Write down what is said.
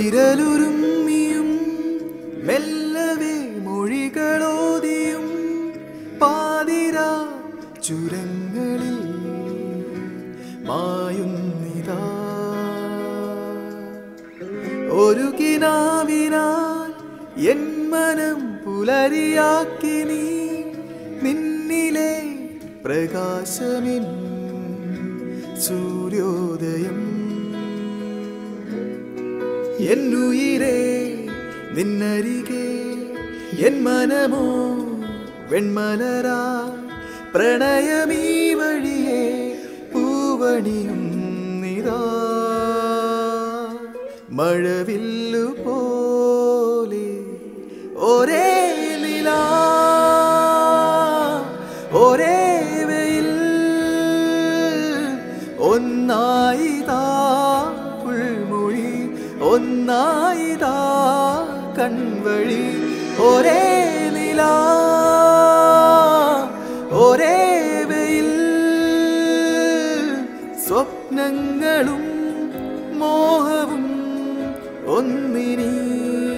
വിരലുരുമ്മിയും മെല്ലവേ മൊഴികളോതിയും പാതിരാ ചുരങ്ങളിൽ മായുന്നിതാ ഒരു കിനാവിനാൽ എൻ മനം പുലരിയാക്കി നീ നിന്നിലെ പ്രകാശമിൻ സൂര്യോദയം എന്നുയിരേ നിന്നരികെ എൻ മനമോ വെൺമലരാ പ്രണയമീ വഴിയെ പൂവണിയും നിതാ മഴവില്ലു പോലെ ഒരേ നിലാ ഒരേ വെയിൽ ഒന്നായിതാ ഉൾമൊഴി ഒന്നായിതാ കൺവഴി ഒരേ നിലാ ഒരേ വെയിൽ സ്വപ്നങ്ങളും മോഹവും ഒന്നിനി